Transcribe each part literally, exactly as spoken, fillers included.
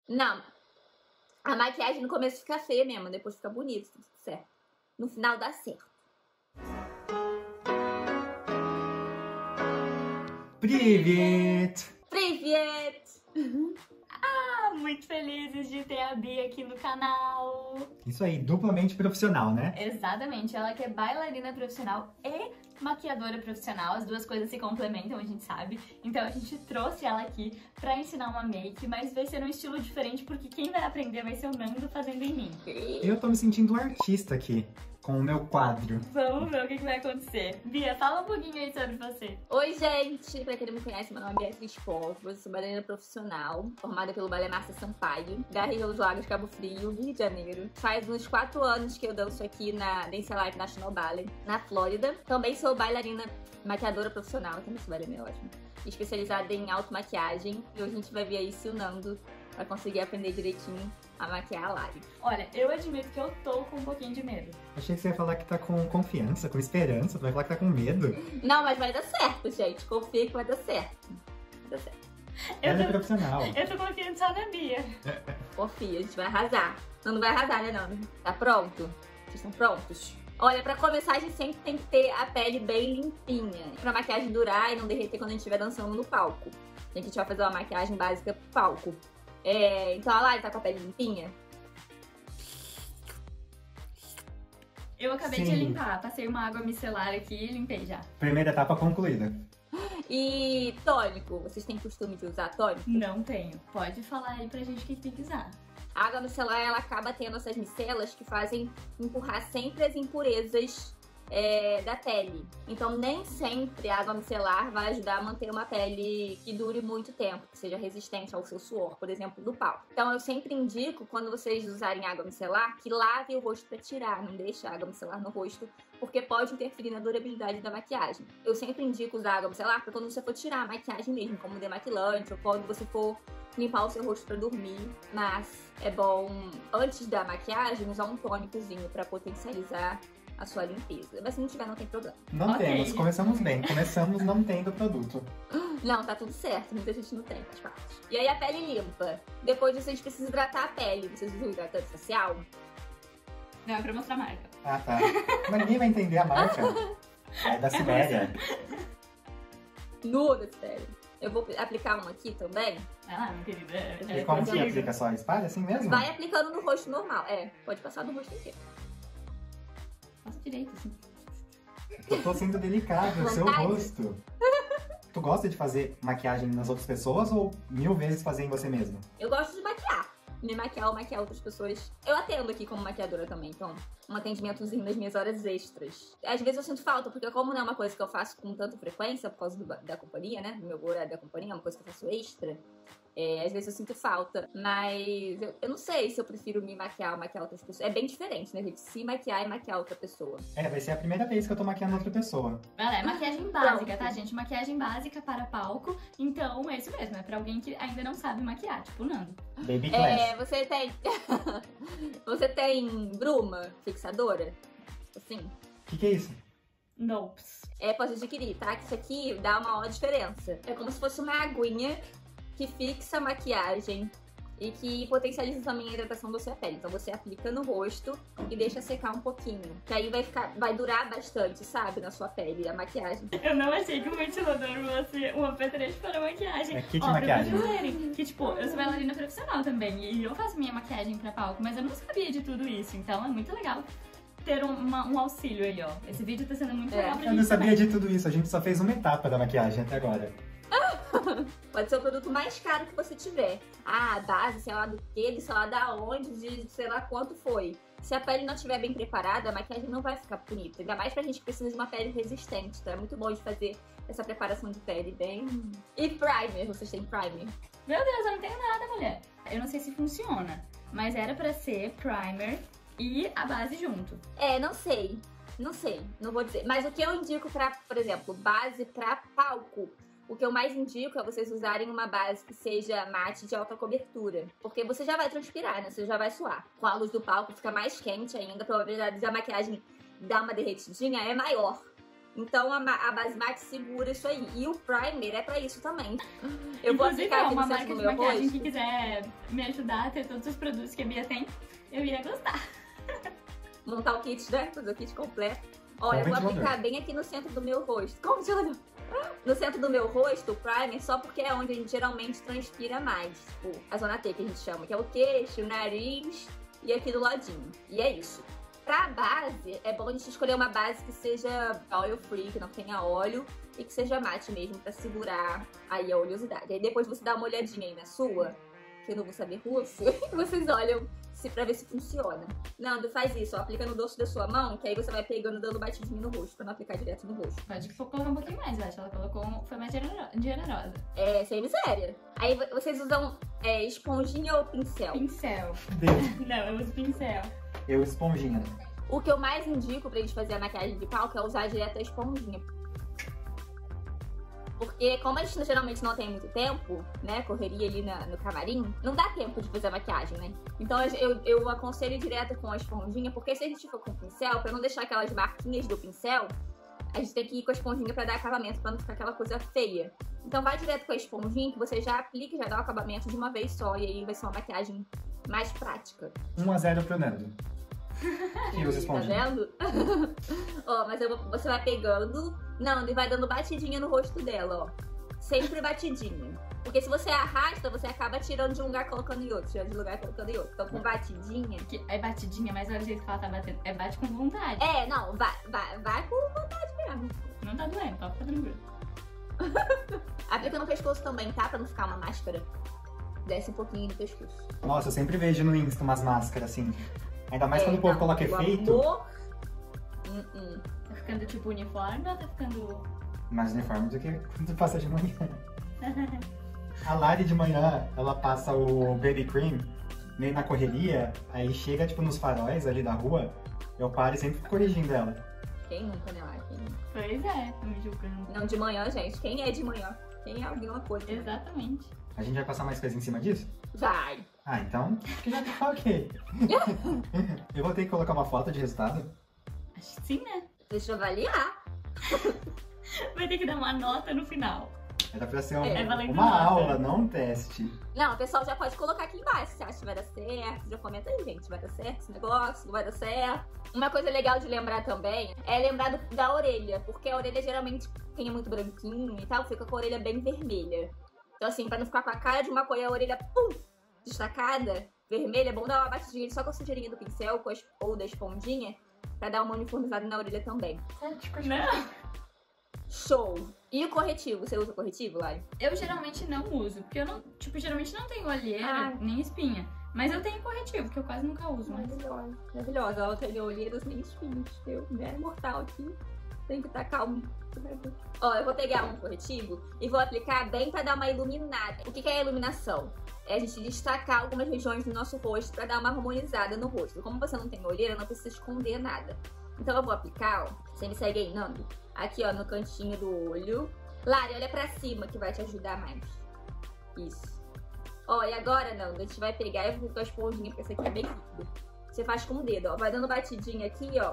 Não, a maquiagem no começo fica feia mesmo, depois fica bonito, tudo certo. No final dá certo. Привет! Привет! Ah, muito felizes de ter a Bia aqui no canal. Isso aí, duplamente profissional, né? Exatamente, ela que é bailarina profissional e maquiadora profissional, as duas coisas se complementam, a gente sabe. Então a gente trouxe ela aqui pra ensinar uma make, mas vai ser um estilo diferente porque quem vai aprender vai ser o Nando fazendo em mim. Eu tô me sentindo um artista aqui, com o meu quadro. Vamos ver o que, que vai acontecer. Bia, fala um pouquinho aí sobre você. Oi, gente! Pra quem não me conhece, meu nome é Beatriz Povos, sou bailarina profissional, formada pelo Balé Márcia Sampaio, da região dos Lagos Cabo Frio, Rio de Janeiro. Faz uns quatro anos que eu danço aqui na Dance Alive National Ballet, na Flórida. Também sou bailarina, maquiadora profissional, também sou bailarina, é ótimo. Especializada em automaquiagem. E hoje a gente vai ver aí se o Nando vai conseguir aprender direitinho a maquiar a Lari. Olha, eu admito que eu tô com um pouquinho de medo. Achei que você ia falar que tá com confiança, com esperança, tu vai falar que tá com medo. Não, mas vai dar certo, gente. Confia que vai dar certo. Vai dar certo. Eu Ela é tô, profissional. eu tô confiando só na Bia. Confia, a gente vai arrasar. Nando vai arrasar, né, Nando? Tá pronto? Vocês estão prontos? Olha, pra começar, a gente sempre tem que ter a pele bem limpinha. Pra maquiagem durar e não derreter quando a gente estiver dançando no palco. A gente vai fazer uma maquiagem básica pro palco. É, então a Lari tá com a pele limpinha? Eu acabei Sim. de limpar, passei uma água micelar aqui e limpei já. Primeira etapa concluída. E tônico? Vocês têm costume de usar tônico? Não tenho. Pode falar aí pra gente o que tem que usar. A água micelar, ela acaba tendo essas micelas que fazem empurrar sempre as impurezas é, da pele. Então, nem sempre a água micelar vai ajudar a manter uma pele que dure muito tempo, que seja resistente ao seu suor, por exemplo, do pau. Então, eu sempre indico, quando vocês usarem água micelar, que lave o rosto para tirar, não deixe a água micelar no rosto, porque pode interferir na durabilidade da maquiagem. Eu sempre indico usar água micelar para quando você for tirar a maquiagem mesmo, como demaquilante, ou quando você for limpar o seu rosto pra dormir, mas é bom, antes da maquiagem, usar um tônicozinho pra potencializar a sua limpeza. Mas se não tiver, não tem problema. Não Ok. temos, começamos bem. Começamos não tendo produto. Não, tá tudo certo, muita gente não tem, faz parte. E aí a pele limpa. Depois vocês precisam hidratar a pele. Vocês usam hidratante facial? Não, é pra mostrar a marca. Ah, tá. Mas ninguém vai entender a marca. É da Sibéria. Nuda, sério. Eu vou aplicar um aqui também. Vai lá, minha querida. E como que aplica só? Espalha assim mesmo? Vai aplicando no rosto normal. É, pode passar no rosto inteiro. Passa direito, assim. Eu tô sendo delicado, o seu Vontade? rosto. Tu gosta de fazer maquiagem nas outras pessoas ou mil vezes fazer em você mesmo? Eu gosto de maquiar. Me maquiar ou maquiar outras pessoas. Eu atendo aqui como maquiadora também, então um atendimentozinho nas minhas horas extras. Às vezes eu sinto falta, porque como não é uma coisa que eu faço com tanta frequência, por causa do, da companhia, né? Do meu horário da companhia, é uma coisa que eu faço extra. É, às vezes eu sinto falta, mas eu, eu não sei se eu prefiro me maquiar ou maquiar outras pessoas. É bem diferente, né, gente? Se maquiar e maquiar outra pessoa. É, vai ser a primeira vez que eu tô maquiando outra pessoa. Ela é maquiagem básica, Pronto. tá, gente? Maquiagem básica para palco. Então, é isso mesmo. É pra alguém que ainda não sabe maquiar, tipo o Nando. Baby Class. É, você tem... você tem bruma fixadora? Assim? O que, que é isso? Nope. É, pode adquirir, tá? Que isso aqui dá uma maior diferença. É como se fosse uma aguinha que fixa a maquiagem e que potencializa também a hidratação da sua pele. Então você aplica no rosto e deixa secar um pouquinho. Que aí vai ficar, vai durar bastante, sabe? Na sua pele, a maquiagem. Eu não achei que o ventilador fosse um apetrecho para maquiagem. É kit Ó, maquiagem. Pra vocês verem que, tipo, eu sou bailarina profissional também. E eu faço minha maquiagem pra palco, mas eu não sabia de tudo isso. Então é muito legal ter um, uma- um auxílio aí, ó. Esse vídeo tá sendo muito É. legal pra Eu gente não sabia também. de tudo isso, a gente só fez uma etapa da maquiagem até agora. Pode ser o produto mais caro que você tiver. Ah, a base, sei lá do que, de sei lá da onde, de sei lá quanto foi. Se a pele não estiver bem preparada, a maquiagem não vai ficar bonita. Ainda mais pra gente que precisa de uma pele resistente. Então é muito bom de fazer essa preparação de pele bem... E primer, vocês têm primer? Meu Deus, eu não tenho nada, mulher. Eu não sei se funciona, mas era pra ser primer e a base junto. É, não sei. Não sei, não vou dizer. Mas o que eu indico pra, por exemplo, base pra palco, o que eu mais indico é vocês usarem uma base que seja mate de alta cobertura. Porque você já vai transpirar, né? Você já vai suar. Com a luz do palco fica mais quente ainda, a probabilidade de a maquiagem dar uma derretidinha é maior. Então a, a base matte segura isso aí. E o primer é pra isso também. Eu vou Inclusive, aplicar é aqui uma no marca centro de do meu maquiagem rosto. que quiser me ajudar a ter todos os produtos que a Bia tem, eu iria gostar. Montar o kit, né? Fazer o kit completo. Olha, eu vou ventilador. aplicar bem aqui no centro do meu rosto. Com ventilador. No centro do meu rosto, o primer, só porque é onde a gente geralmente transpira mais. Tipo, a zona T que a gente chama, que é o queixo, o nariz e aqui do ladinho. E é isso. Pra base, é bom a gente escolher uma base que seja oil free, que não tenha óleo, e que seja mate mesmo, pra segurar aí a oleosidade. Aí depois você dá uma olhadinha aí na sua, que eu não vou saber russo, e vocês olham se, pra ver se funciona. Nando, faz isso, ó, aplica no dorso da sua mão, que aí você vai pegando, dando batidinho no rosto, pra não aplicar direto no rosto. Pode colocar um pouquinho mais, eu acho. Ela colocou, um- foi mais genero- generosa. É, sem miséria. Aí vo- vocês usam é, esponjinha ou pincel? Pincel. Deus. Não, eu uso pincel. Eu esponjinha. O que eu mais indico pra gente fazer a maquiagem de palco é usar direto a esponjinha. Porque como a gente geralmente não tem muito tempo, né, correria ali na- no camarim, não dá tempo de fazer a maquiagem, né? Então eu, eu aconselho direto com a esponjinha, porque se a gente for com o pincel, pra não deixar aquelas marquinhas do pincel, a gente tem que ir com a esponjinha pra dar acabamento, pra não ficar aquela coisa feia. Então vai direto com a esponjinha, que você já aplica e já dá o acabamento de uma vez só, e aí vai ser uma maquiagem mais prática. um a zero pro Nando. E usa Tá esponjinha. vendo? Ó, mas eu vou- você vai pegando, não, e vai dando batidinha no rosto dela, ó. Sempre batidinha. Porque se você arrasta, você acaba tirando de um lugar colocando em outro, tirando de um lugar colocando em outro. Então com batidinha. Que é batidinha, mas olha o jeito que ela tá batendo. É bate com vontade. É, não, vai, vai, vai com vontade mesmo. Não tá doendo, pode ficar tranquilo. Aplica no pescoço também, tá? Pra não ficar uma máscara. Desce um pouquinho no pescoço. Nossa, eu sempre vejo no Insta umas máscaras assim. Ainda mais É, quando o povo não, coloca o efeito. amor- Hum, hum. Tá ficando tipo uniforme ou tá ficando. Mais uniforme do que quando passa de manhã. A Lari de manhã, ela passa o baby cream meio na correria, aí chega tipo nos faróis ali da rua, eu paro e sempre fico corrigindo ela. Quem nunca, né? Lá? Quem nunca? Pois é, tô me julgando. Não, de manhã, gente. Quem é de manhã? Quem é alguma coisa? Exatamente. A gente vai passar mais coisa em cima disso? Vai. Ah, então acho que já tá ok. Eu vou ter que colocar uma foto de resultado. Acho que sim, né? Deixa eu avaliar. Vai ter que dar uma nota no final. Era pra ser um- É, valendo uma nota. aula, não um teste. Não, o pessoal já pode colocar aqui embaixo se acha que vai dar certo. Já comenta aí, gente. Vai dar certo esse negócio? Não vai dar certo? Uma coisa legal de lembrar também é lembrar do- da orelha. Porque a orelha geralmente, quem é muito branquinho e tal, fica com a orelha bem vermelha. Então assim, pra não ficar com a cara de uma cor e a orelha, pum, destacada, vermelha, é bom dar uma batidinha só com a sujeirinha do pincel com a es- ou da esponjinha pra dar uma uniformizada na orelha também. Não. Show! E o corretivo? Você usa corretivo, Lari? Eu geralmente não uso, porque eu não, tipo, geralmente não tenho olheira, Ah. nem espinha. Mas eu tenho corretivo, que eu quase nunca uso, mas... Maravilhosa. Maravilhosa. Ela tem olheiras nem espinhos. Eu, mulher mortal aqui. Tem que estar calmo. Ó, eu vou pegar um corretivo e vou aplicar bem pra dar uma iluminada. O que que é a iluminação? É a gente destacar algumas regiões do nosso rosto pra dar uma harmonizada no rosto. Como você não tem olheira, não precisa esconder nada. Então eu vou aplicar, ó. Você me segue aí, Nando? Aqui, ó, no cantinho do olho. Lari, olha pra cima que vai te ajudar mais. Isso. Ó, e agora, Nando, a gente vai pegar, eu vou com a esponjinha, porque essa aqui é bem líquida. Você faz com o dedo, ó. Vai dando batidinha aqui, ó.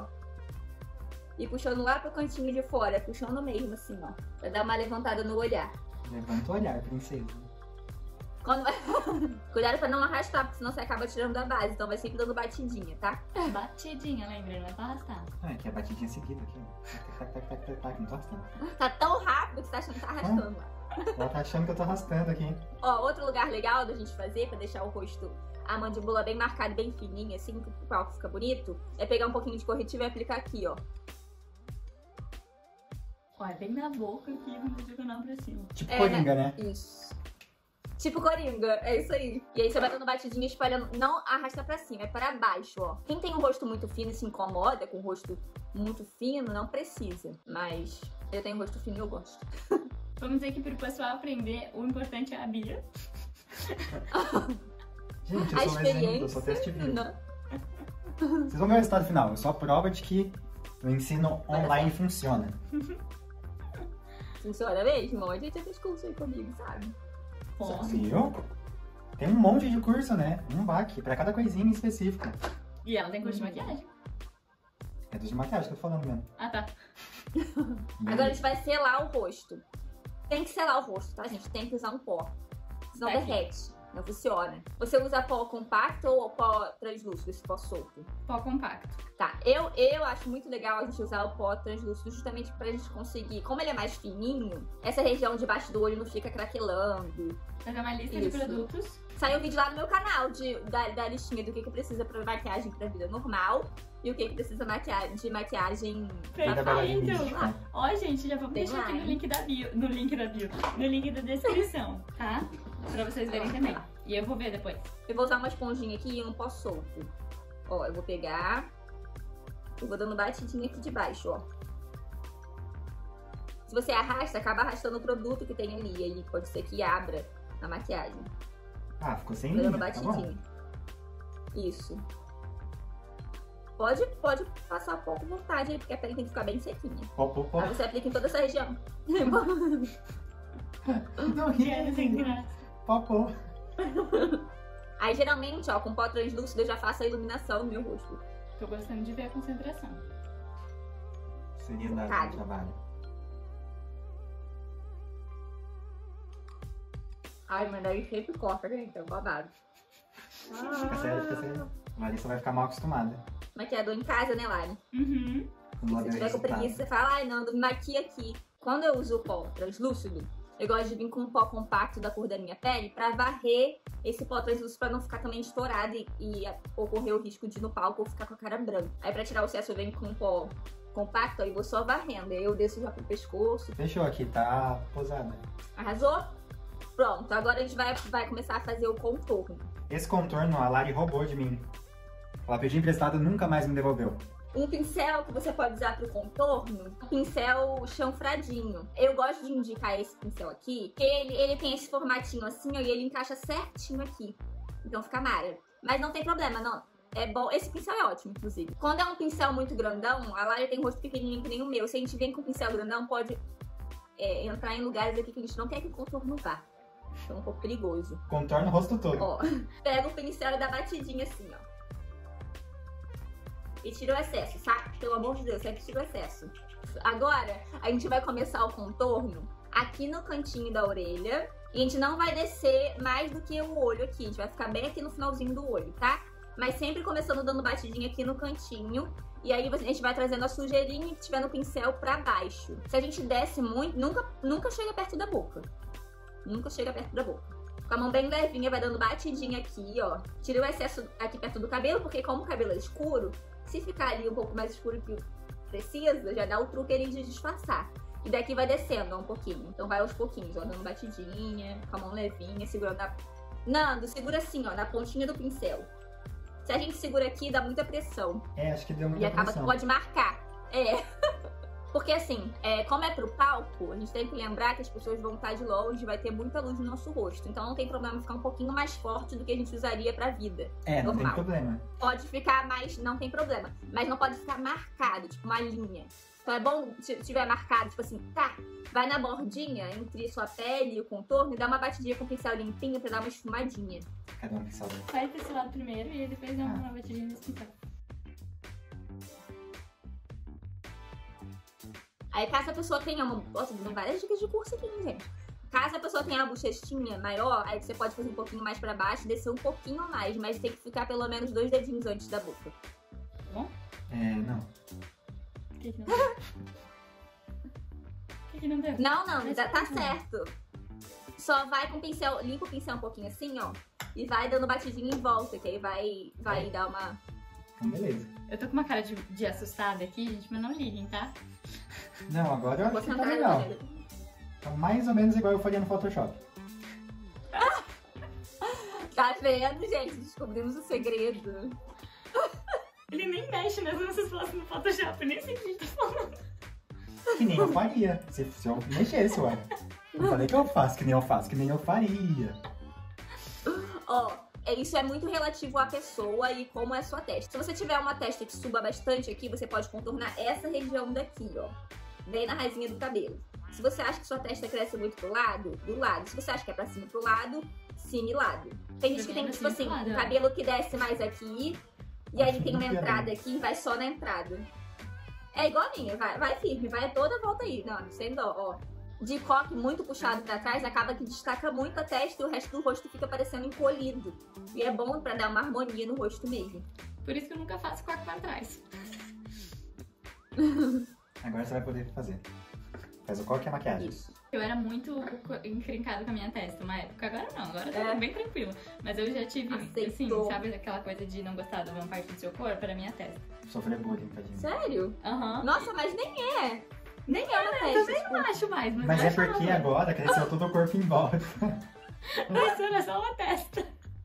E puxando lá pro cantinho de fora, puxando mesmo, assim, ó. Pra dar uma levantada no olhar. Levanta o olhar, princesa. Quando... Cuidado pra não arrastar, porque senão você acaba tirando da base. Então vai sempre dando batidinha, tá? Batidinha, lembra? Não é pra arrastar. Ah, aqui é batidinha seguida aqui, ó. Tac, tac, tac, tac, tac, tac, não tô arrastando. Tá tão rápido que você tá achando que tá arrastando lá. Ela tá achando que eu tô arrastando aqui. Ó, outro lugar legal da gente fazer, pra deixar o rosto, a mandíbula bem marcada, bem fininha, assim, que o palco fica bonito, é pegar um pouquinho de corretivo e aplicar aqui, ó. Olha, bem na boca aqui, não vou jogar pra cima. Tipo É, coringa, né? Isso. Tipo coringa, é isso aí. E aí você vai dando batidinha espalhando, não arrasta pra cima, é para baixo, ó. Quem tem um rosto muito fino e se incomoda com o rosto muito fino, não precisa. Mas eu tenho um rosto fino e eu gosto. Vamos dizer que pro pessoal aprender, o importante é a Bia. Gente, eu A sou um exemplo, eu sou experiência, teste vivo. não. Vocês vão ver o resultado final. Eu sou a prova de que o ensino Vai dar online funciona. Funciona mesmo? A gente já fez curso aí comigo, sabe? Ó, Viu? Tem um monte de curso, né? Um baque, pra cada coisinha específica. e ela tem curso de maquiagem. É dos de maquiagem que eu tô falando mesmo. Ah, tá. Agora a gente vai selar o rosto. Tem que selar o rosto, tá, gente? Tem que usar um pó. Senão Tá aqui. derrete. Não funciona. Você usa pó compacto ou pó translúcido, esse pó solto? Pó compacto. Tá, eu, eu acho muito legal a gente usar o pó translúcido justamente pra gente conseguir, como ele é mais fininho, essa região debaixo do olho não fica craquelando. Fazer uma lista Isso. de produtos. Saiu um vídeo lá no meu canal de, da, da listinha do que, que precisa pra maquiagem pra vida normal e o que, que precisa maquiagem, de maquiagem pra Ainda fala. vai lá no Perfeito. início, tá? Ó, gente, já vamos Tem deixar aqui no lá, link da bio. No link da bio. No link da descrição, tá? Pra vocês verem também. E eu vou ver depois. Eu vou usar uma esponjinha aqui e um pó solto. Ó, eu vou pegar e vou dando batidinha aqui de baixo, ó. Se você arrasta, acaba arrastando o produto que tem ali. Aí pode ser que abra na maquiagem. Ah, ficou sem Tô dando linha, tá bom? batidinha. Isso. Pode, pode passar pouco vontade aí, porque a pele tem que ficar bem sequinha. Pó, pó, pó. Aí você aplica em toda essa região. Não, Quero sem ri. graça. Pó, pó. Aí geralmente, ó, com pó translúcido eu já faço a iluminação no meu rosto. Tô gostando de ver a concentração. Seriedade Focado. no trabalho. Ai, mas daí sempre corta, gente, é um babado. Fica sério, fica sério. A Larissa vai ficar mal acostumada. Maquiador em casa, né, Lari? Uhum. Com Se modelo tiver com resultado. preguiça, você fala, ai não, me maquia aqui. Quando eu uso o pó translúcido, eu gosto de vir com um pó compacto da cor da minha pele pra varrer esse pó translúcido pra não ficar também estourado e, e ocorrer o risco de ir no palco ou ficar com a cara branca. Aí pra tirar o excesso eu venho com um pó compacto, aí vou só varrendo. Aí eu desço já pro pescoço. Fechou aqui, tá posada. Arrasou? Pronto, agora a gente vai, vai começar a fazer o contorno. Esse contorno a Lari roubou de mim. Ela pediu emprestado e nunca mais me devolveu. Um pincel que você pode usar pro contorno, um pincel chanfradinho. Eu gosto de indicar esse pincel aqui, porque ele, ele tem esse formatinho assim, ó, e ele encaixa certinho aqui. Então fica mara. Mas não tem problema, não. É bom. Esse pincel é ótimo, inclusive. Quando é um pincel muito grandão, a Lara tem um rosto pequenininho que nem o meu. Se a gente vem com um pincel grandão, pode é, entrar em lugares aqui que a gente não quer que o contorno vá. Então é um pouco perigoso. Contorno o rosto todo. Ó, pega o pincel e dá batidinha assim, ó. E tira o excesso, sabe? Pelo amor de Deus, sempre tira o excesso. Agora, a gente vai começar o contorno aqui no cantinho da orelha. E a gente não vai descer mais do que o olho aqui. A gente vai ficar bem aqui no finalzinho do olho, tá? Mas sempre começando dando batidinha aqui no cantinho. E aí a gente vai trazendo a sujeirinha que tiver no pincel pra baixo. Se a gente desce muito, nunca, nunca chega perto da boca. Nunca chega perto da boca. Com a mão bem levinha, vai dando batidinha aqui, ó. Tira o excesso aqui perto do cabelo, porque como o cabelo é escuro, se ficar ali um pouco mais escuro que precisa, já dá o truque ali de disfarçar. E daqui vai descendo ó, um pouquinho. Então vai aos pouquinhos, ó, dando batidinha, com a mão levinha, segurando a... Nando, segura assim, ó, na pontinha do pincel. Se a gente segura aqui, dá muita pressão. É, acho que deu E muita acaba pressão. que pode marcar. É. Porque assim, é, como é pro palco, a gente tem que lembrar que as pessoas vão estar de longe, vai ter muita luz no nosso rosto. Então não tem problema ficar um pouquinho mais forte do que a gente usaria pra vida. É, não normal. tem problema. Pode ficar mais, não tem problema. Mas não pode ficar marcado, tipo uma linha. Então é bom se tiver marcado, tipo assim, tá, vai na bordinha entre sua pele e o contorno e dá uma batidinha com o pincel limpinho pra dar uma esfumadinha. Cadê um pincel? Faz desse lado primeiro e aí depois dá uma batidinha nesse pincel. Aí caso a pessoa tenha uma... Nossa, dando várias dicas de curso aqui, hein, gente. Caso a pessoa tenha uma bochechinha maior, aí você pode fazer um pouquinho mais pra baixo e descer um pouquinho a mais, mas tem que ficar pelo menos dois dedinhos antes da boca. Tá bom? É, não. O que que não deu? O que que não deu? Não, não, Mas tá, tá tá. certo. Só vai com o pincel, limpa o pincel um pouquinho assim, ó. E vai dando batidinha em volta, que aí vai, vai dar uma... Então, beleza. Eu tô com uma cara de, de assustada aqui, gente, mas não liguem, tá? Não, agora eu Vou acho que tá sentar legal. na Tá mais ou menos igual eu faria no Photoshop. Tá vendo, gente? Descobrimos o segredo. Ele nem mexe nas nossas fotos no Photoshop, nem sei o que a gente tá falando. Que nem eu faria. Se, se eu mexesse, ué. Não falei que eu faço, que nem eu faço, que nem eu faria. Ó, é- isso é muito relativo à pessoa e como é a sua testa. Se você tiver uma testa que suba bastante aqui, você pode contornar essa região daqui, ó. Bem na raizinha do cabelo. Se você acha que sua testa cresce muito pro lado, do lado. Se você acha que é pra cima pro lado, cima e lado. Tem gente que tem, tipo assim, Cima e lado, um ó. cabelo que desce mais aqui. E aí Acho tem uma muito entrada bem. aqui e vai só na entrada. É igual a minha, vai, vai firme, vai toda a volta aí. Não, sem dó, ó. De coque muito puxado pra trás, acaba que destaca muito a testa e o resto do rosto fica parecendo encolhido. E é bom pra dar uma harmonia no rosto mesmo. Por isso que eu nunca faço coque pra trás. Agora você vai poder fazer. Faz o coque e a maquiagem. Isso. Eu era muito encrencada com a minha testa uma época. Agora não, agora tá É. bem tranquilo. Mas eu já tive, Aceitou. assim, sabe aquela coisa de não gostar de uma parte do seu corpo? Era a minha testa. Sofrer bullying, tadinho. Sério? Aham. Nossa, mas nem é. Nem é na eu testa. também não acho mais, mas, Mas eu é achava porque mais. agora cresceu todo o corpo em volta. Mas era só uma testa.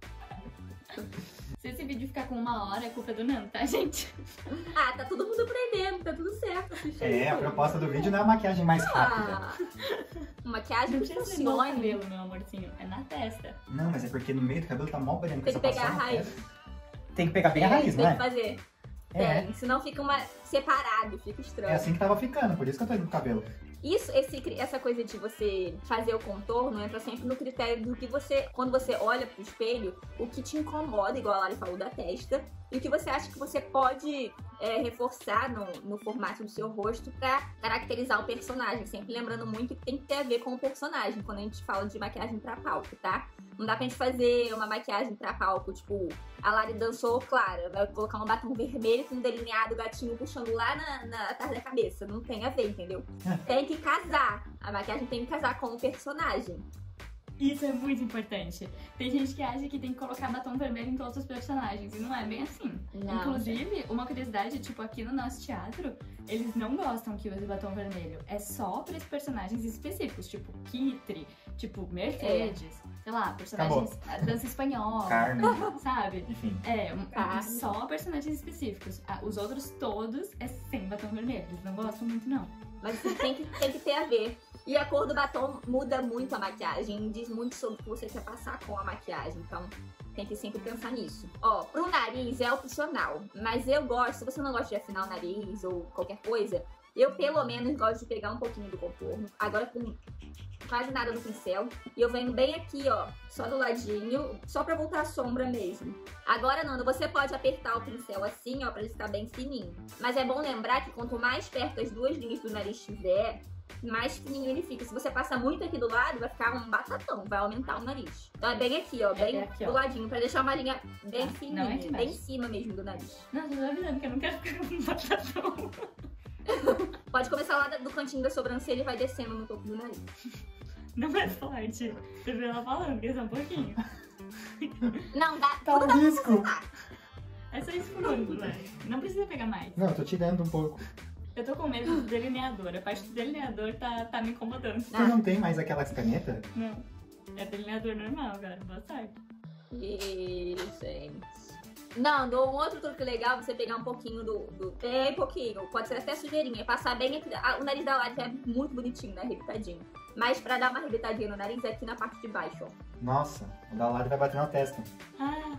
Se esse vídeo ficar com uma hora, é culpa do Nando, tá, gente? Ah, tá todo mundo aprendendo, tá tudo certo. Assiste aí. É, a proposta do vídeo não é a maquiagem mais rápida. Ah, maquiagem Não que precisa ser no funcione. cabelo, meu amorzinho. É na testa. Não, mas é porque no meio do cabelo tá mó branco. Tem você que pegar passou a na raiz. testa. Tem que pegar bem a raiz, Tem não que é? fazer. É. Tem, senão fica uma separado, fica estranho. É assim que tava ficando, por isso que eu tô indo no cabelo. Isso, esse, essa coisa de você fazer o contorno entra sempre no critério do que você, quando você olha pro espelho, o que te incomoda, igual a Lari falou, da testa, e o que você acha que você pode é, reforçar no, no formato do seu rosto pra caracterizar o personagem. Sempre lembrando muito que tem que ter a ver com o personagem, quando a gente fala de maquiagem pra palco, tá? Não dá pra gente fazer uma maquiagem pra palco, tipo, a Lari dançou clara, vai colocar um batom vermelho com um delineado gatinho puxando lá na, na atrás da cabeça. Não tem a ver, entendeu? Tem que casar. A maquiagem tem que casar com o personagem. Isso é muito importante. Tem gente que acha que tem que colocar batom vermelho em todos os personagens, e não é bem assim. Não. Inclusive, uma curiosidade, tipo, aqui no nosso teatro, eles não gostam que use batom vermelho. É só para os personagens específicos, tipo Kitri, tipo Mercedes, sei lá, personagens a dança espanhola, Carne, sabe? enfim. É, um- Carne. só personagens específicos. Ah, Os outros todos é sem batom vermelho. Eles não gostam muito, não. Mas assim, tem que, tem que ter a ver. E a cor do batom muda muito a maquiagem, diz muito sobre o que você quer passar com a maquiagem. Então, tem que sempre pensar nisso. Ó, pro nariz é opcional, mas eu gosto, se você não gosta de afinar o nariz ou qualquer coisa, eu pelo menos gosto de pegar um pouquinho do contorno, agora com quase nada no pincel, e eu venho bem aqui, ó, só do ladinho, só pra voltar a sombra mesmo. Agora, Nando, você pode apertar o pincel assim, ó, pra ele ficar bem fininho. Mas é bom lembrar que quanto mais perto as duas linhas do nariz estiver, mais fininho ele fica. Se você passar muito aqui do lado, vai ficar um batatão, vai aumentar o nariz. Então é bem aqui, ó, bem É aqui, ó. do ladinho, pra deixar uma linha bem Ah, fininha, não é aqui bem em embaixo. cima mesmo do nariz. Não, tô avisando que eu não quero ficar com um batatão. Pode começar lá do cantinho da sobrancelha e vai descendo no topo do nariz. Não é forte. Você viu ela falando, que é só um pouquinho. Não, dá, Tá um risco. É só esfurando, velho. Não precisa pegar mais. Não, eu tô tirando um pouco. Eu tô com medo do delineador. A parte do delineador tá, tá me incomodando. Você não tem mais aquelas canetas? Não. É delineador normal, cara. Boa sorte. E, gente. Não, do- um outro truque legal é você pegar um pouquinho do. do bem pouquinho, pode ser até sujeirinha, passar bem aqui. ah, O nariz da Lari é muito bonitinho, né? Arrebitadinho. Mas pra dar uma arrebitadinha no nariz é aqui na parte de baixo, ó. Nossa, o da Lari vai bater na testa. Ah,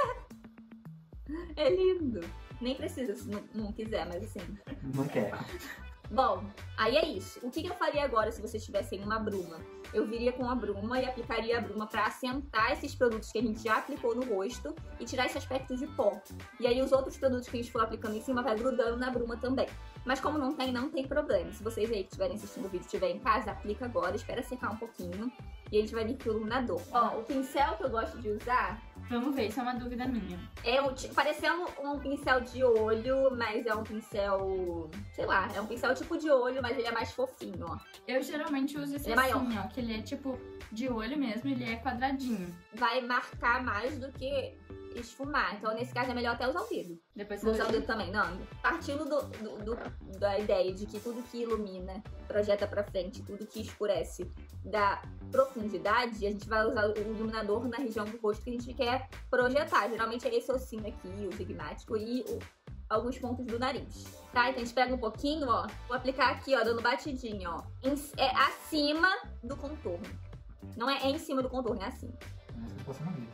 É lindo. Nem precisa se não, não quiser, mas assim. Não quer. Bom, aí é isso. O que que eu faria agora se vocês tivessem uma bruma? Eu viria com a bruma e aplicaria a bruma pra assentar esses produtos que a gente já aplicou no rosto e tirar esse aspecto de pó. E aí os outros produtos que a gente for aplicando em cima vai grudando na bruma também. Mas como não tem, não tem problema. Se vocês aí que estiverem assistindo o vídeo estiverem em casa, aplica agora, espera secar um pouquinho e a gente vai vir pro iluminador. Ó, o pincel que eu gosto de usar vamos ver, isso é uma dúvida minha. é um, ti- parecendo um pincel de olho, mas é um pincel, sei lá, é um pincel tipo de olho, mas ele é mais fofinho, ó. Eu geralmente uso esse Ele é assim, ó, que ele é tipo de olho mesmo, ele é quadradinho. Vai marcar mais do que esfumar. Então, nesse caso, é melhor até usar o dedo. Depois Vou você usar o dedo também, não. Partindo do, do- do- da ideia de que tudo que ilumina, projeta pra frente, tudo que escurece dá profundidade, a gente vai usar o iluminador na região do rosto que a gente quer projetar. Geralmente é esse ossinho aqui, o sigmático e o- alguns pontos do nariz. Tá? Então a gente pega um pouquinho, ó. Vou aplicar aqui, ó, dando batidinho, ó. Em- é acima do contorno. Não é em cima do contorno, é assim. Mas que você não viu.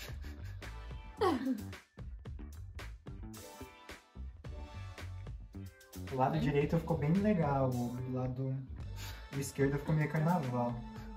O lado direito ficou bem legal, o lado esquerdo ficou meio carnaval.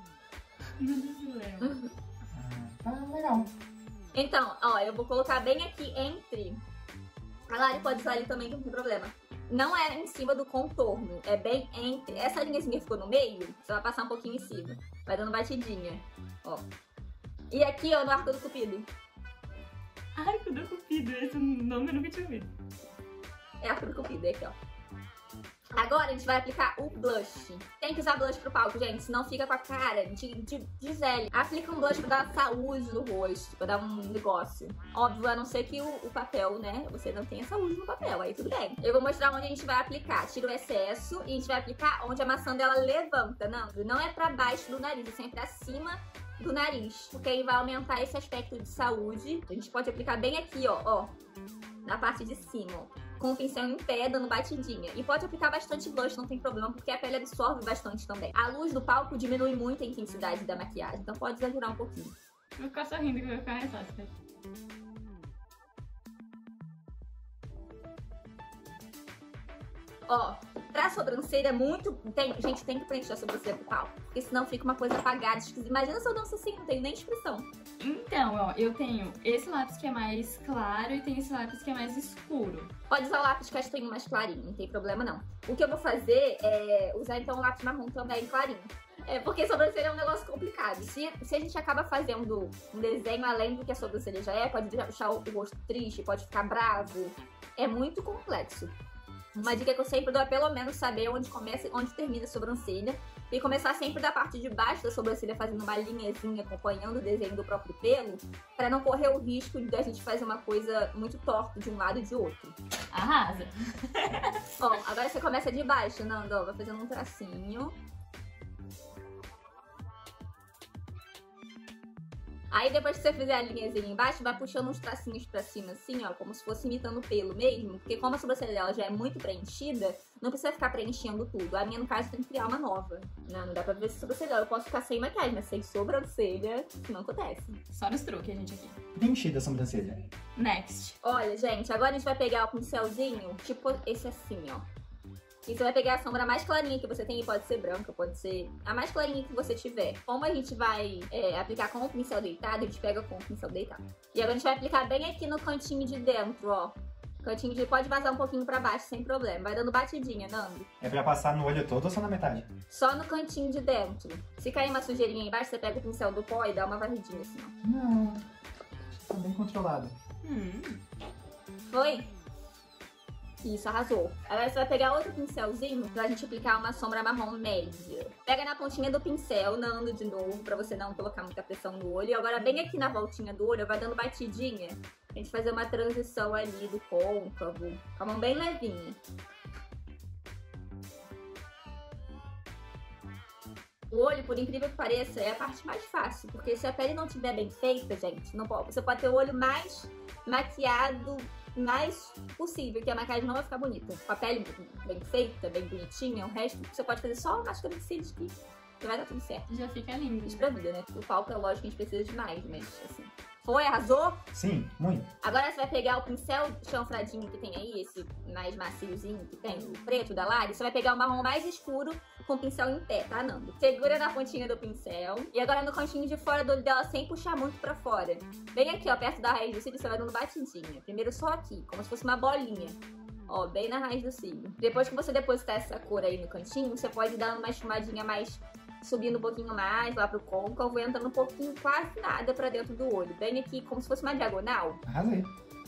Ah, tá legal. Então, ó, eu vou colocar bem aqui entre. A Lari pode usar ali também, que não tem problema. não é em cima do contorno, é bem entre... Essa linhazinha que ficou no meio, você vai passar um pouquinho em cima. Vai dando batidinha, ó. E aqui, ó, no arco do cupido. Arco do cupido, esse nome eu nunca tinha ouvido. É arco do cupido, é aqui, ó. Agora a gente vai aplicar o blush. Tem que usar blush pro palco, gente, senão fica com a cara de, de, de Zélia. Aplica um blush pra dar saúde no rosto, pra dar um negócio. Óbvio, a não ser que o, o papel, né, você não tenha saúde no papel, aí tudo bem. Eu vou mostrar onde a gente vai aplicar. Tira o excesso e a gente vai aplicar onde a maçã dela levanta, não. Não é pra baixo do nariz, é sempre acima do nariz, porque aí vai aumentar esse aspecto de saúde. A gente pode aplicar bem aqui, ó, ó, na parte de cima, ó, com o pincel em pé, dando batidinha. E pode aplicar bastante blush, não tem problema, porque a pele absorve bastante também. A luz do palco diminui muito a intensidade da maquiagem, então pode exagerar um pouquinho. Vou ficar sorrindo que vai ficar mais fácil. Ó, pra sobrancelha é muito... Tem, gente, tem que preencher a sobrancelha pro palco, porque senão fica uma coisa apagada, esquisita. Imagina se eu danço assim, não tenho nem expressão. Então, ó, eu tenho esse lápis que é mais claro e tem esse lápis que é mais escuro. Pode usar o lápis castanho mais clarinho, não tem problema não. O que eu vou fazer é usar então o lápis marrom também clarinho. É, porque sobrancelha é um negócio complicado. Se, se a gente acaba fazendo um desenho além do que a sobrancelha já é, pode deixar o rosto triste, pode ficar bravo. É muito complexo. Uma dica que eu sempre dou é pelo menos saber onde começa e onde termina a sobrancelha. E começar sempre da parte de baixo da sobrancelha, fazendo uma linhazinha, acompanhando o desenho do próprio pelo, para não correr o risco de a gente fazer uma coisa muito torta de um lado e de outro. Arrasa! Ó, agora você começa de baixo, Nando, ó, vai fazendo um tracinho. Aí depois que você fizer a linhazinha embaixo, vai puxando uns tracinhos pra cima, assim, ó, como se fosse imitando o pelo mesmo. Porque como a sobrancelha dela já é muito preenchida, não precisa ficar preenchendo tudo. A minha, no caso, tem que criar uma nova. Não, não dá pra ver se sobrancelha. Eu posso ficar sem maquiagem, mas sem sobrancelha, isso não acontece. Só nos truques, a gente aqui. Preenchida a sobrancelha. Next. Olha, gente, agora a gente vai pegar o pincelzinho, tipo esse assim, ó. E você vai pegar a sombra mais clarinha que você tem, e pode ser branca, pode ser a mais clarinha que você tiver. Como a gente vai é, aplicar com o pincel deitado, a gente pega com o pincel deitado. E agora a gente vai aplicar bem aqui no cantinho de dentro, ó. Cantinho de... Pode vazar um pouquinho pra baixo, sem problema. Vai dando batidinha, Nando. É pra passar no olho todo ou só na metade? Só no cantinho de dentro. Se cair uma sujeirinha aí embaixo, você pega o pincel do pó e dá uma varridinha assim, ó. Não. Tá bem controlado. Hum. Foi? Isso, arrasou. Agora você vai pegar outro pincelzinho pra gente aplicar uma sombra marrom média. Pega na pontinha do pincel, Nando, de novo, pra você não colocar muita pressão no olho. E agora bem aqui na voltinha do olho, vai dando batidinha. A gente fazer uma transição ali do côncavo. Com a mão bem levinha. O olho, por incrível que pareça, é a parte mais fácil. Porque se a pele não estiver bem feita, gente, não pode, você pode ter o olho mais maquiado, mais possível, que a maquiagem não vai ficar bonita. Com a pele bem feita, bem bonitinha, o resto você pode fazer só a máscara de cílios que vai dar tudo certo. Já fica lindo. Isso pra vida, né? O palco é lógico que a gente precisa de mais, mas assim... Foi? Arrasou? Sim, muito. Agora você vai pegar o pincel chanfradinho que tem aí, esse mais maciozinho que tem, o preto da Lari. Você vai pegar o marrom mais escuro com o pincel em pé, tá, Nando? Segura na pontinha do pincel. E agora no cantinho de fora do olho dela, sem puxar muito pra fora. Bem aqui, ó, perto da raiz do cílio, você vai dando batidinha. Primeiro só aqui, como se fosse uma bolinha. Ó, bem na raiz do cílio. Depois que você depositar essa cor aí no cantinho, você pode dar uma esfumadinha mais... subindo um pouquinho mais lá pro côncavo, entrando um pouquinho, quase nada pra dentro do olho. Bem aqui, como se fosse uma diagonal. Arrasei.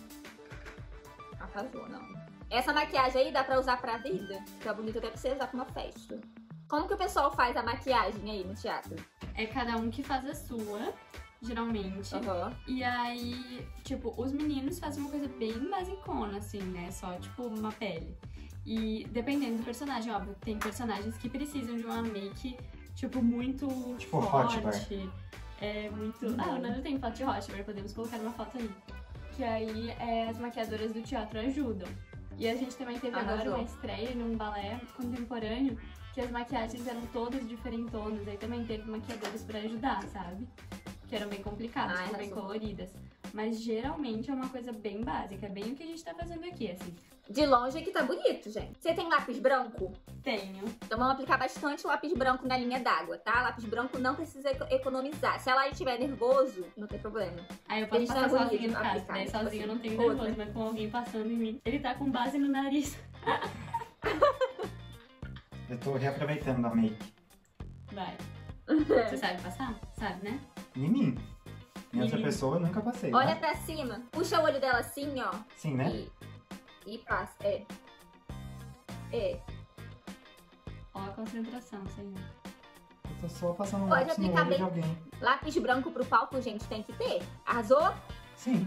Arrasou, não. Essa maquiagem aí dá pra usar pra vida. Fica bonito até pra você usar pra uma festa. Como que o pessoal faz a maquiagem aí no teatro? É cada um que faz a sua, geralmente. Uhum. E aí, tipo, os meninos fazem uma coisa bem basicona, assim, né? Só, tipo, uma pele. E dependendo do personagem, óbvio, tem personagens que precisam de uma make... tipo, muito tipo forte. Hotbar. É muito... Uhum. Ah, eu não tenho foto de Hotbar, podemos colocar uma foto aí. Que aí é, as maquiadoras do teatro ajudam. E a gente também teve Arrasou. agora uma estreia num balé contemporâneo que as maquiagens eram todas diferentonas. Aí também teve maquiadoras pra ajudar, sabe? Que eram bem complicadas, Ai, tipo, bem arrasou. coloridas. Mas geralmente é uma coisa bem básica, bem o que a gente tá fazendo aqui, assim. De longe aqui tá bonito, gente. Você tem lápis branco? Tenho. Então vamos aplicar bastante lápis branco na linha d'água, tá? Lápis branco não precisa eco- economizar. Se ela estiver nervoso, não tem problema. Aí eu A posso gente passar não é sozinha no bonito caso, aplicar, né? tipo Sozinha eu assim, não tenho outra. nervoso, mas com alguém passando em mim. Ele tá com base no nariz. Eu tô reaproveitando a make. Vai. Você sabe passar? Sabe, né? Em mim. Em outra Em mim. pessoa eu nunca passei. Olha Né? pra cima. Puxa o olho dela assim, ó. Sim, né? E, e passa. É. É. Ó a concentração, senhor. Eu tô só passando um Pode lápis no aplicar olho bem. de alguém. Lápis branco pro palco, gente, tem que ter. Arrasou? Sim.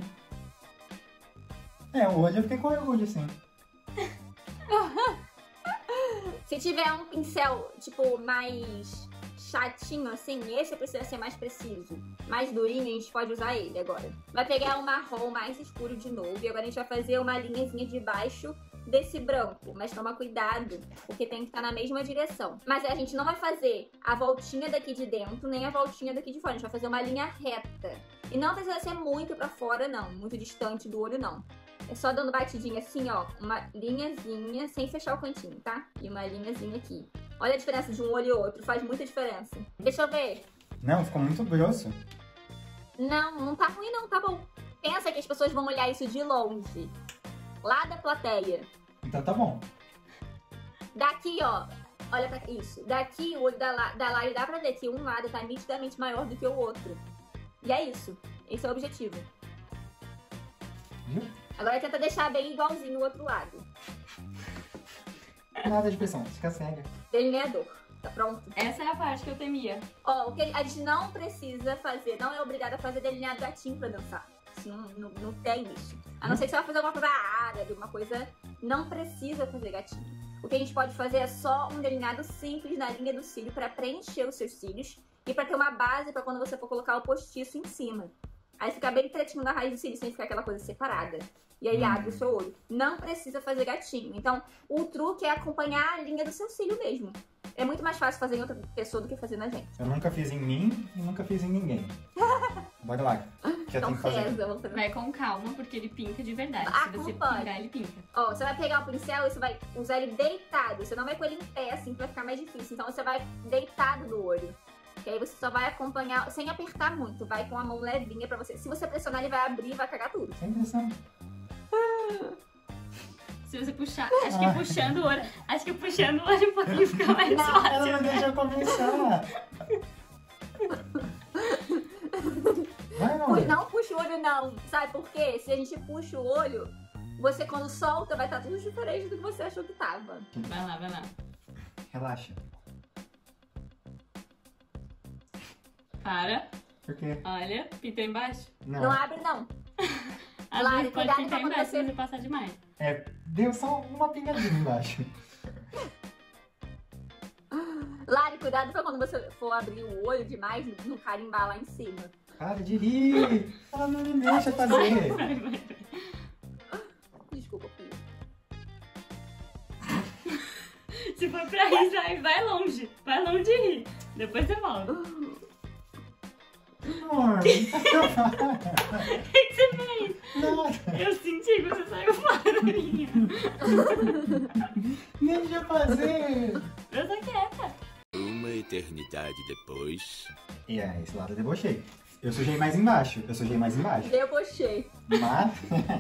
É, hoje eu fiquei com orgulho, sim. Se tiver um pincel, tipo, mais chatinho assim, esse precisa ser mais preciso. Mais durinho, a gente pode usar ele agora. Vai pegar um marrom mais escuro de novo. E agora a gente vai fazer uma linhazinha de baixo desse branco. Mas toma cuidado, porque tem que estar na mesma direção. Mas a gente não vai fazer a voltinha daqui de dentro, nem a voltinha daqui de fora. A gente vai fazer uma linha reta. E não precisa ser muito pra fora, não. Muito distante do olho, não. É só dando batidinha assim, ó. Uma linhazinha, sem fechar o cantinho, tá? E uma linhazinha aqui. Olha a diferença de um olho e outro. Faz muita diferença. Deixa eu ver. Não, ficou muito grosso. Não, não tá ruim não, tá bom. Pensa que as pessoas vão olhar isso de longe. Lá da plateia. Então tá bom. Daqui, ó. Olha pra isso. Daqui, o olho da, La- da Lari dá pra ver que um lado tá nitidamente maior do que o outro. E é isso. Esse é o objetivo. Viu? Agora tenta deixar bem igualzinho o outro lado. Nada de pressão, fica cega. Delineador. Tá pronto? Essa é a parte que eu temia. Ó, o que a gente não precisa fazer, não é obrigada a fazer delineado gatinho pra dançar. Isso não, não, não tem isso. A não ser que você vai fazer alguma coisa árabe, uma coisa... Não precisa fazer gatinho. O que a gente pode fazer é só um delineado simples na linha do cílio pra preencher os seus cílios e pra ter uma base pra quando você for colocar o postiço em cima. Aí fica bem pretinho na raiz do cílio, sem ficar aquela coisa separada. E aí Hum. abre o seu olho. Não precisa fazer gatinho. Então, o truque é acompanhar a linha do seu cílio mesmo. É muito mais fácil fazer em outra pessoa do que fazer na gente. Eu nunca fiz em mim e nunca fiz em ninguém. Bora lá. Já Então tem que fazer. pesa, vamos fazer. Vai com calma, porque ele pinta de verdade. Ah, Se você como pode? pingar, ele pinta. Ó, você vai pegar o pincel e você vai usar ele deitado. Você não vai com ele em pé, assim, que vai ficar mais difícil. Então você vai deitado do olho. Que aí você só vai acompanhar, sem apertar muito. Vai com a mão levinha pra você. Se você pressionar, ele vai abrir e vai cagar tudo. Sem pressão. Se você puxar, acho que puxando o olho, acho que puxando o olho um pouquinho fica mais fácil. Ela não deixa eu começar. Vai, Pu- não. Não puxa o olho, não. Sabe por quê? Se a gente puxa o olho, você quando solta vai estar tudo diferente do que você achou que tava. Vai lá, vai lá. Relaxa. Para, Por quê? olha, pinta embaixo. Não. Não abre, não. Às Lari, vezes pode cuidado pintar pra quando embaixo você- se você passar demais. É, deu só uma pingadinha embaixo. Lari, cuidado pra quando você for abrir o olho demais, não carimbar lá em cima. Para de rir. Ela não me deixa fazer. Vai, vai. Desculpa, filho. Se for pra rir, vai, vai longe. Vai longe de rir. Depois você volta. Amor. O que você fez? Nada. Eu senti que você saiu fora, minha. Deixa eu fazer. Eu tô quieta. Uma eternidade depois. E é, esse lado eu debochei. Eu sujei mais embaixo. Eu sujei mais embaixo. Debochei. Mas...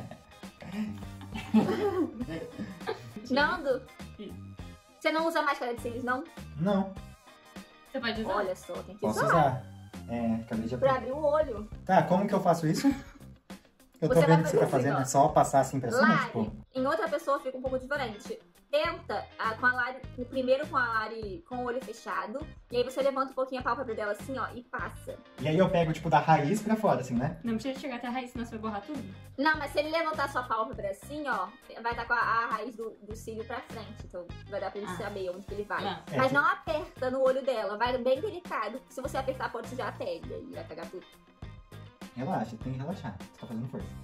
Nando, Isso. você não usa máscara de cílios, não? Não. Você pode usar? Olha só, tem que Posso usar. usar. É, acabei de Pra aprender. abrir o olho. Tá, como que eu faço isso? Eu tô Você vai vendo que você fazer tá assim, fazendo. ó. É só passar assim pra cima, Lari, tipo... em outra pessoa fica um pouco diferente. Tenta ah, com a Lari, primeiro com a Lari com o olho fechado. E aí você levanta um pouquinho a pálpebra dela assim, ó, e passa. E aí eu pego, tipo, da raiz pra fora, assim, né? Não precisa chegar até a raiz, senão você vai borrar tudo. Não, mas se ele levantar sua pálpebra assim, ó, vai estar com a, a raiz do, do cílio pra frente. Então vai dar pra gente Ah. saber onde que ele vai. Ah. É, Mas se- não aperta no olho dela, vai bem delicado. Se você apertar, pode sujar a pele e vai cagar tudo. Relaxa, tem que relaxar. Você tá fazendo força.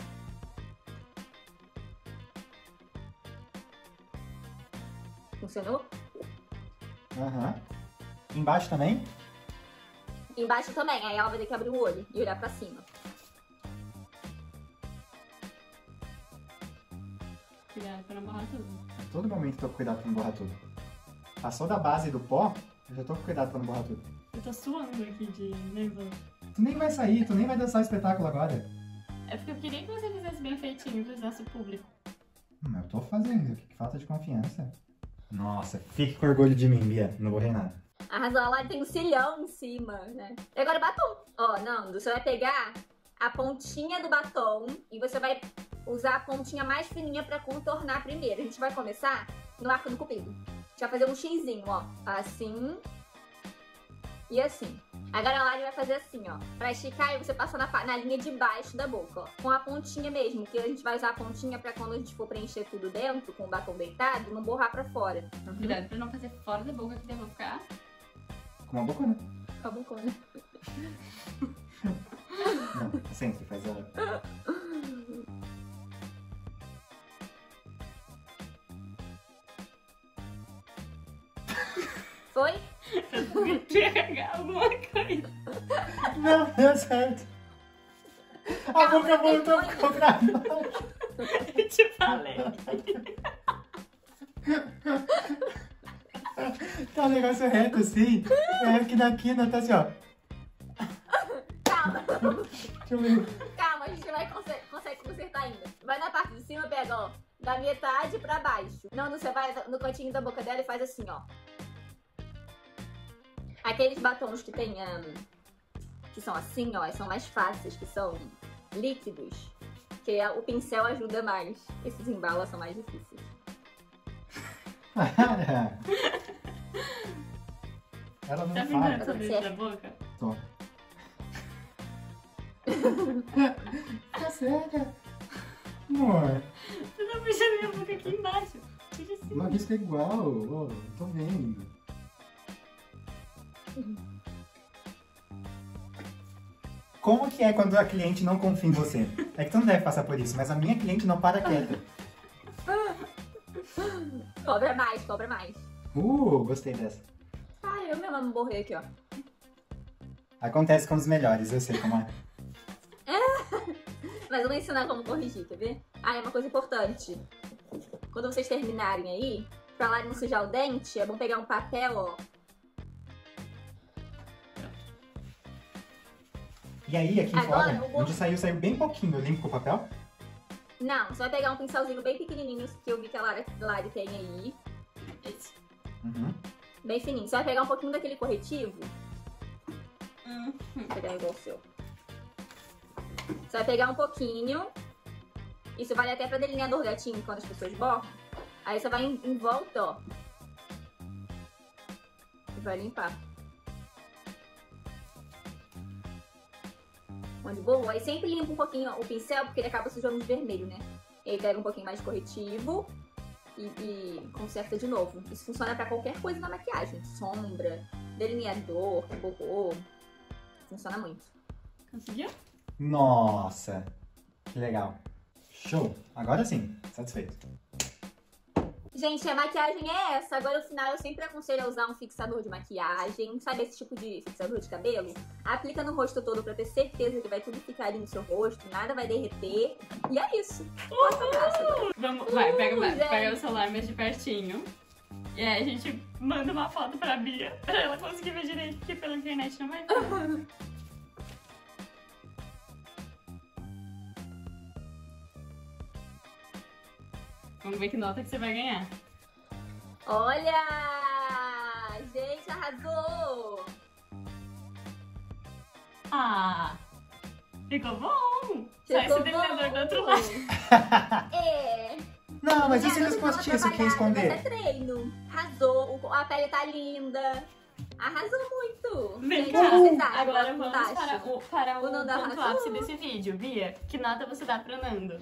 Funcionou? Aham. Embaixo também? Embaixo também, aí ela vai ter que abrir o olho e olhar pra cima. Cuidado pra não borrar tudo. A todo momento tô com cuidado pra não borrar tudo. Passou da base do pó, eu já tô com cuidado pra não borrar tudo. Eu tô suando aqui de nervoso. Tu nem vai sair, tu nem vai dançar o espetáculo agora. É porque eu queria que você fizesse bem feitinho pro nosso público. Hum, eu tô fazendo. Que falta de confiança. Nossa, fique com orgulho de mim, Bia. Não vou reinar. Arrasou, a Lari tem um cilhão em cima, né? E agora batom. Ó, Nando, você vai pegar a pontinha do batom e você vai usar a pontinha mais fininha pra contornar primeiro. A gente vai começar no arco do cupido. A gente vai fazer um xizinho, ó. Assim e assim. Agora a Lari vai fazer assim, ó. Pra esticar e você passa na, na linha de baixo da boca, ó. Com a pontinha mesmo, que a gente vai usar a pontinha pra quando a gente for preencher tudo dentro, com o batom deitado, não borrar pra fora. Cuidado pra não fazer fora da boca, que daí eu vou ficar... Com uma boca, né? Com a bocona. Não, sempre faz a... Foi? Eu queria cagar alguma coisa. Não, deu certo. A Calma, boca voltou vergonha. ficou pra baixo. Eu te falei. Tá um negócio reto assim. É que na quina tá assim, ó. Calma. Deixa eu ver. Calma, a gente vai consegue, consegue consertar ainda. Vai na parte de cima, pega, ó, da metade pra baixo. Não, você vai no cantinho da boca dela e faz assim, ó. Aqueles batons que tem, um, que são assim, ó, são mais fáceis, que são líquidos. Que o pincel ajuda mais. Esses embalos são mais difíceis. Para. Ela não Tá fala. pintando tudo dentro da boca? Tô. Tá sério? Amor, Você tá puxando minha boca aqui embaixo. Tira assim. uma vez que é igual. Ô, tô vendo. Como que é quando a cliente não confia em você? É que tu não deve passar por isso, mas a minha cliente não para quieta. Cobra mais, cobra mais. Uh, gostei dessa. Ah, eu mesma me borrei aqui, ó. Acontece com os melhores, eu sei como é. Mas eu vou ensinar como corrigir, quer ver? Ah, é uma coisa importante. Quando vocês terminarem aí, pra lá não sujar o dente, é bom pegar um papel, ó. E aí, aqui Agora, fora, eu vou- onde saiu, saiu bem pouquinho. Eu limpo com o papel? Não, você vai pegar um pincelzinho bem pequenininho que eu vi que a Lari, Lari tem aí. Esse. Uhum. Bem fininho. Você vai pegar um pouquinho daquele corretivo. Hum. Vou pegar igual o seu. Você vai pegar um pouquinho. Isso vale até pra delineador gatinho, quando as pessoas borram. Aí você vai em, em volta, ó. E vai limpar. Onde borrou. Aí sempre limpa um pouquinho o pincel, porque ele acaba sujando de vermelho, né? E aí pega um pouquinho mais de corretivo e, e conserta de novo. Isso funciona pra qualquer coisa na maquiagem. Sombra, delineador, borrou. Funciona muito. Conseguiu? Nossa, que legal. Show. Agora sim, satisfeito. Gente, a maquiagem é essa. Agora, no final, eu sempre aconselho a usar um fixador de maquiagem. Sabe esse tipo de fixador de cabelo? Aplica no rosto todo pra ter certeza que vai tudo ficar ali no seu rosto, nada vai derreter. E é isso. Nossa, graça. Vamos, vai, pega, vai, gente. pega o celular mais de pertinho. E aí a gente manda uma foto pra Bia, pra ela conseguir ver direito, porque pela internet não vai ver. Vamos ver que nota que você vai ganhar. Olha! Gente, arrasou! Ah! Ficou bom! Só Ficou esse delineador do outro bom. lado. É. Não, mas e É, se não eles precisava postiço, quem trabalhar, mas é esconder? treino. Arrasou. O- A pele tá linda. Arrasou muito. Vem Gente, cá, o que vocês acham? agora Vocês vamos acham? para o, para o O Nando ponto arrasou. ápice desse vídeo. Bia, que nota você dá pro Nando?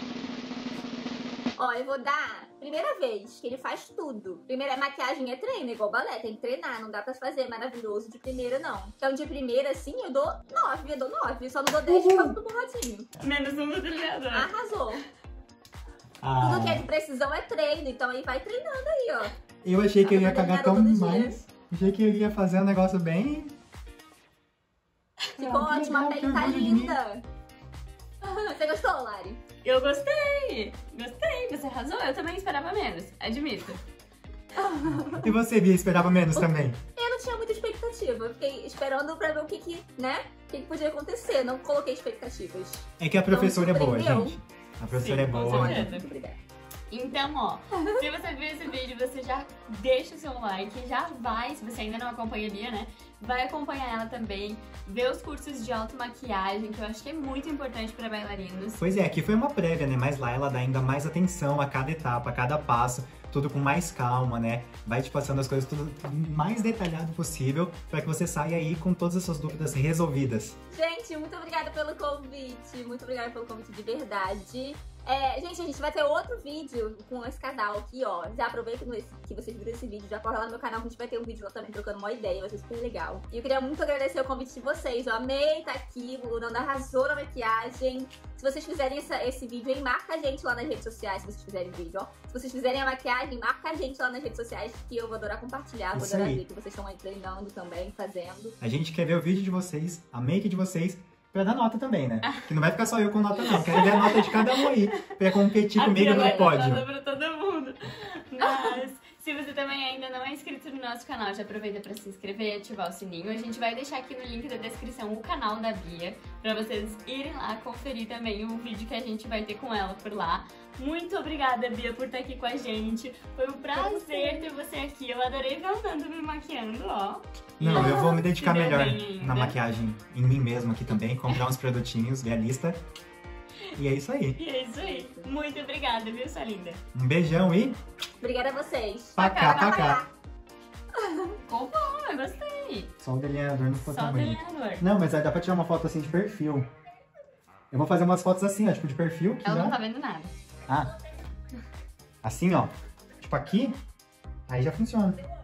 Ó, eu vou dar primeira vez que ele faz tudo. Primeira maquiagem é treino, igual balé, tem que treinar, não dá pra fazer maravilhoso de primeira, não. Então de primeira, assim, eu dou nove, eu dou nove, só não dou dez por causa do borradinho. Menos um no delineador. Arrasou. Ah, Tudo que é de precisão é treino, então aí vai treinando aí, ó. eu achei que eu ia cagar tão Todo dia. mais. Achei que eu ia fazer um negócio bem... Ficou Ah, que ótimo, a legal, que pele tá orgulho de mim. linda. Você gostou, Lari? Eu gostei! Gostei, você arrasou. Eu também esperava menos, admito. E você, Bia, esperava menos também? Eu não tinha muita expectativa, eu fiquei esperando pra ver o que que, né, o que que podia acontecer, não coloquei expectativas. É que a professora é boa, surpreendeu. gente. A professora Sim, é com boa. certeza. Muito obrigada. Então, ó, se você viu esse vídeo, você já deixa o seu like, já vai, se você ainda não acompanha a Bia, né? Vai acompanhar ela também, ver os cursos de automaquiagem, que eu acho que é muito importante para bailarinos. Pois é, aqui foi uma prévia, né? Mas lá ela dá ainda mais atenção a cada etapa, a cada passo, tudo com mais calma, né? Vai te passando as coisas tudo mais detalhado possível para que você saia aí com todas as suas dúvidas resolvidas. Gente, muito obrigada pelo convite, muito obrigada pelo convite de verdade. É, gente, a gente vai ter outro vídeo com esse casal aqui, ó. Já aproveita que vocês viram esse vídeo, já corre lá no meu canal que a gente vai ter um vídeo lá também trocando uma ideia, vai ser super legal. E eu queria muito agradecer o convite de vocês, eu amei estar aqui, o Nando arrasou na maquiagem. Se vocês fizerem essa, esse vídeo aí, marca a gente lá nas redes sociais, se vocês fizerem o vídeo, ó. Se vocês fizerem a maquiagem, marca a gente lá nas redes sociais, que eu vou adorar compartilhar, vou Isso adorar aí. ver que vocês estão aí treinando também, fazendo. A gente quer ver o vídeo de vocês, a make de vocês, pra dar nota também, né? Que não vai ficar só eu com nota não, quero ver a nota de cada um aí, pra competir comigo no pódio. Pra todo mundo. Mas, se você também ainda não é inscrito no nosso canal, já aproveita pra se inscrever e ativar o sininho. A gente vai deixar aqui no link da descrição o canal da Bia, pra vocês irem lá conferir também o vídeo que a gente vai ter com ela por lá. Muito obrigada, Bia, por estar aqui com a gente. Foi um prazer ter você aqui. Eu adorei ver o Nando me maquiando, ó. Não, eu vou me dedicar Se deu melhor bem ainda. na maquiagem, em mim mesmo aqui também, comprar uns produtinhos, ver a lista. E é isso aí. E é isso aí. Muito obrigada, viu, sua linda? Um beijão e Obrigada a vocês. pacá, pacá. Ficou bom, eu gostei. Só o delineador não ficou Só tão o bonito. delineador. Não, mas aí dá pra tirar uma foto assim de perfil. Eu vou fazer umas fotos assim, ó, tipo de perfil. Que Ela já... não tá vendo nada. Ah, assim, ó. Tipo aqui, aí já funciona.